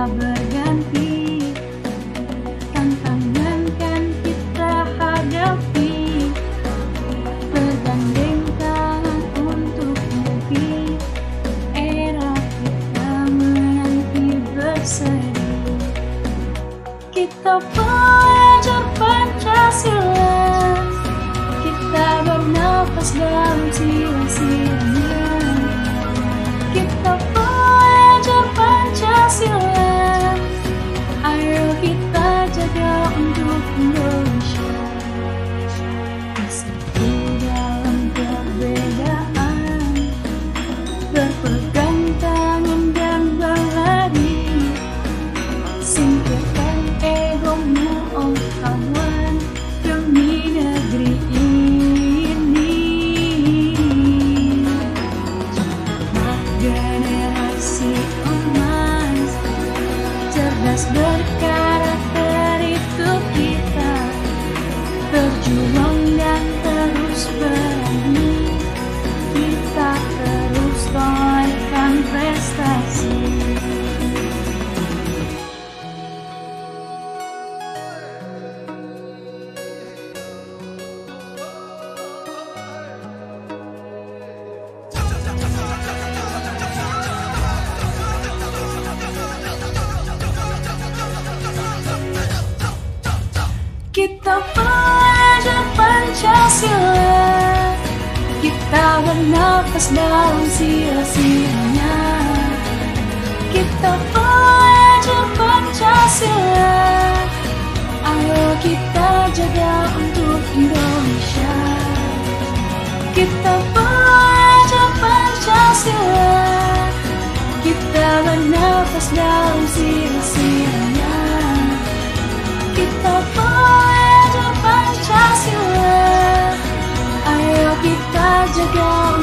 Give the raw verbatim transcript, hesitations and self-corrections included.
kita berganti, tantangan kan kita hadapi, bergandeng tangan untuk mimpi era kita menanti berseri. Kita pelajar Pancasila, kita bernafas dalam sia-sianya. Kita pelajar Pancasila, ayo kita jaga untuk Indonesia. Bersatu dalam perbedaan, berpegang tangan dan berlari. Singkirkan egomu, oh kawan, demi negeri ini. Janganlah generasi emas, cerdas berkarakter itu kita, berjuang dan terus berani, kita terus torehkan prestasi. Kita pelajar Pancasila, kita bernafas dalam sia-sianya. Kita pelajar Pancasila, ayo kita jaga untuk Indonesia. Kita pelajar Pancasila, kita bernafas dalam sia-sianya. Kita pelajar Pancasila, ayo kita jaga